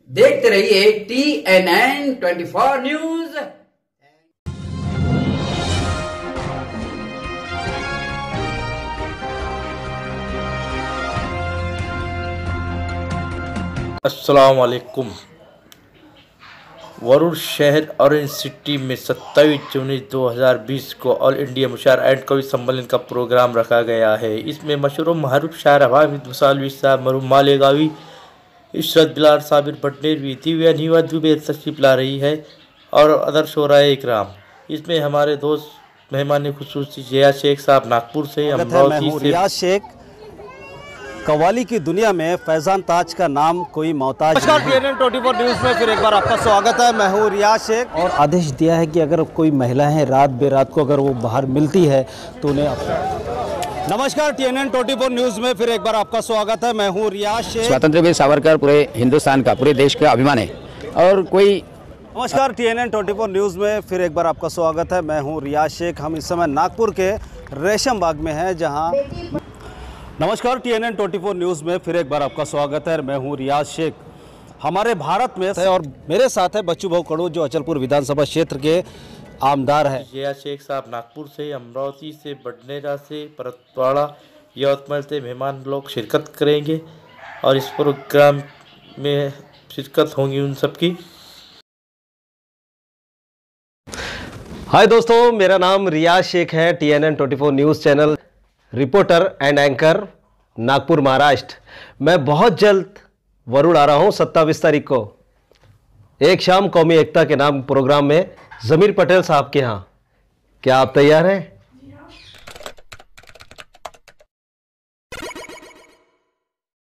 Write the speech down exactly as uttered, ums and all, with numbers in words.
देखते रहिए T N N twenty four news. अस्सलाम वालेकुम। वरुण शहर ऑरेंज सिटी में सत्ताईस जून दो हज़ार बीस को ऑल इंडिया मुशायर एंड कवि सम्मेलन का प्रोग्राम रखा गया है। इसमें मशहूर महरूफ शायर हामिद मुसालवी साहब, मरूम मालेगावी, इशरत बिलाल, साबिर भटनेरवी, दिव्या नीवा दुबे तशरीफ ला रही है और अदर शोराए इकराम। इसमें हमारे दोस्त मेहमान खुसूसी जिया शेख साहब नागपुर से, अमरावती से। रियाज शेख, कव्वाली की दुनिया में फैजान ताज का नाम कोई मोहताज। नमस्कार, T N N twenty four news में फिर एक बार आपका स्वागत है। मैं हूँ रियाज शेख। और आदेश दिया है कि अगर कोई महिलाएं रात बेरात को अगर वो बाहर मिलती है तो उन्हें। नमस्कार, T N N twenty four news में फिर एक बार आपका स्वागत है। मैं हूँ रियाज शेख। स्वतंत्र वीर सावरकर पूरे हिंदुस्तान का, पूरे देश का अभिमान है। और कोई नमस्कार, T N N twenty four news में फिर एक बार आपका स्वागत है। मैं हूँ रियाज शेख। हम इस समय नागपुर के रेशम बाग में हैं, जहाँ नमस्कार, T N N twenty four news में फिर एक बार आपका स्वागत है। मैं हूँ रियाज शेख। हमारे भारत में है और मेरे साथ है बच्चू भाऊ कड़ू, जो अचलपुर विधानसभा क्षेत्र के आमदार है। जिया शेख साहब नागपुर से, अमरावती से, बडनेरा से, परतवाड़ा, यवतमाल से मेहमान लोग शिरकत करेंगे और इस प्रोग्राम में शिरकत होंगी उन सबकी। हाय दोस्तों, मेरा नाम रियाज शेख है। T N N twenty four news channel reporter and anchor, Nagpur, Maharashtra. मैं बहुत जल्द वरुण आ रहा हूं सत्ताईस तारीख को, एक शाम कौमी एकता के नाम प्रोग्राम में, ज़मीर पटेल साहब के यहाँ। क्या आप तैयार हैं?